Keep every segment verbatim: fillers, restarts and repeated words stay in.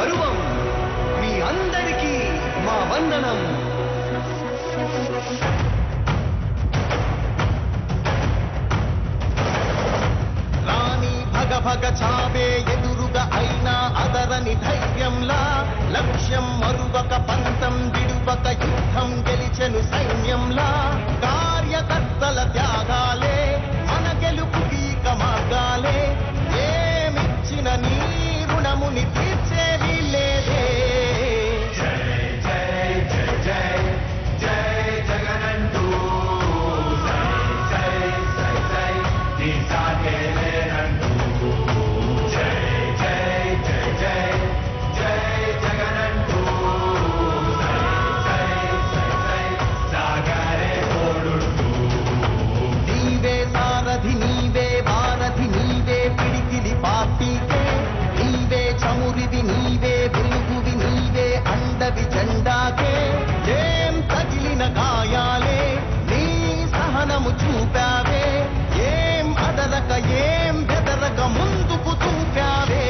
గర్వం మీ అందరికీ మా వందనం. రాణి భగ భగ చావే ఎదురుగా అయినా అదరని ధైర్యంలా లక్ష్యం మరువక పంతం విడువక యుద్ధం గెలిచెను సైన్యంలా కార్యకర్తల త్యాగాలే మన గెలుపుకి మార్గాలే ఏమిచ్చిన నీ రుణముని తీర్చేది లేదే. నీవే భారతి నీవే పిడికిలి పార్టీకే నీవే చమురివి నీవే వెలుగువి నీవే అండవి జెండాకే ఏం తగిలిన గాయాలే నీ సహనము చూపావే ఏం అదరక ఏం బెదరక ముందుకు చూపావే.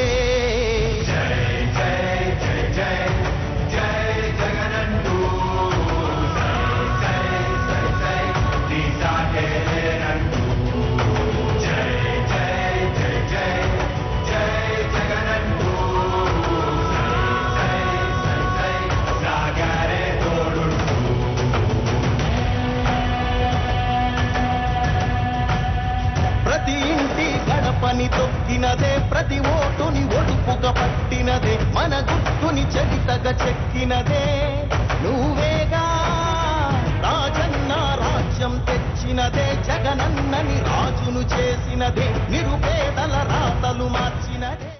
ప్రతి ఇంటి గడపని తొక్కినదే ప్రతి ఓటుని ఒడుపుగా పట్టినదే మన గుర్తుని చరితగా చెక్కినదే నువ్వేగా. రాజన్న రాజ్యం తెచ్చినదే జగనన్నని రాజును చేసినదే నిరుపేదల రాతలు మార్చినదే.